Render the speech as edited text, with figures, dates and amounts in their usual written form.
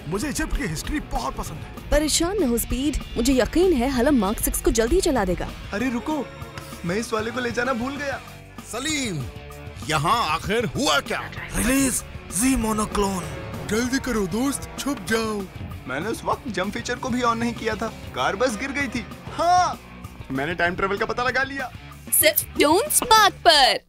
मुझे इजिप्ट की हिस्ट्री बहुत पसंद है। परेशान न हो स्पीड, मुझे यकीन है हलम मार्क 6 को जल्दी चला देगा। अरे रुको, मैं इस वाले को ले जाना भूल गया। सलीम, यहाँ आखिर हुआ क्या? रिलीज जी मोनोक्लोन। जल्दी करो दोस्त, छुप जाओ। मैंने उस वक्त जंप फीचर को भी ऑन नहीं किया था, कार बस गिर गई थी। हाँ, मैंने टाइम ट्रेवल का पता लगा लिया। सिर्फ टोन स्पार्क पर।